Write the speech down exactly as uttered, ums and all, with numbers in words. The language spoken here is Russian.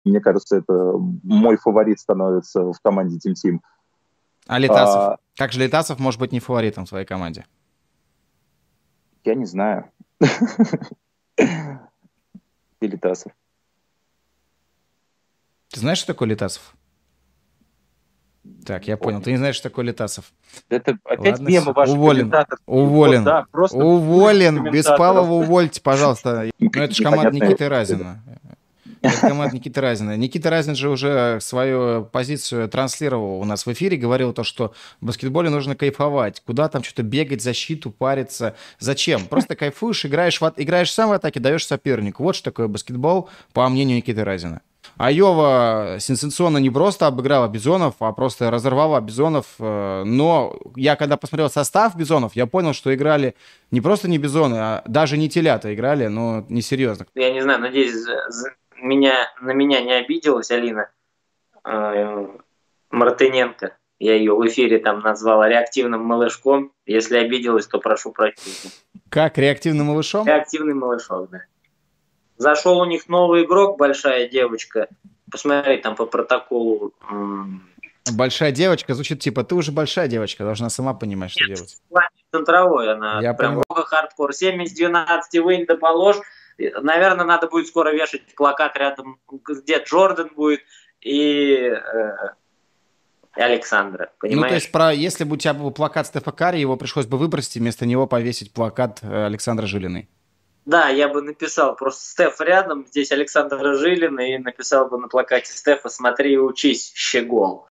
мне кажется, это мой фаворит становится в команде Team Team. А Летасов? А... Как же Летасов может быть не фаворитом в своей команде? Я не знаю. Летасов. Ты знаешь, что такое Летасов? Так, я понял. Ты не знаешь, что такое Летасов. Это опять Ладно, мемы ваших уволен. комментаторов. Уволен. Вот, да, просто уволен. Беспалова увольте, пожалуйста. Ну, это же команда Никиты Разина. Это команда Никиты Разина. Никита Разин же уже свою позицию транслировал у нас в эфире, говорил то, что в баскетболе нужно кайфовать. Куда там что-то бегать, защиту, париться. Зачем? Просто кайфуешь, играешь, в, играешь сам в атаке, даешь сопернику. Вот что такое баскетбол, по мнению Никиты Разина. Айова сенсационно не просто обыграла Бизонов, а просто разорвала Бизонов. Но я когда посмотрел состав Бизонов, я понял, что играли не просто не Бизоны, а даже не телята играли, но несерьезно. Я не знаю, надеюсь, меня, на меня не обиделась Алина э, Мартыненко. Я ее в эфире там назвала реактивным малышком. Если обиделась, то прошу прощения. Как, реактивным малышом? Реактивный малышок, да. Зашел у них новый игрок, большая девочка. Посмотри там по протоколу. Большая девочка звучит типа, ты уже большая девочка, должна сама понимать, что Нет, делать. Центровой она. Я прям понимаю. хардкор. семь из двенадцати вынь да положь. Наверное, надо будет скоро вешать плакат рядом, где Джордан будет и, э, и Александра. Понимаешь? Ну, то есть, про, если бы у тебя был плакат Стефа Карри, его пришлось бы выбросить, и вместо него повесить плакат Александра Жилиной. Да, я бы написал просто Стеф рядом, здесь Александра Жилина, и написал бы на плакате Стефа «Смотри и учись, щегол».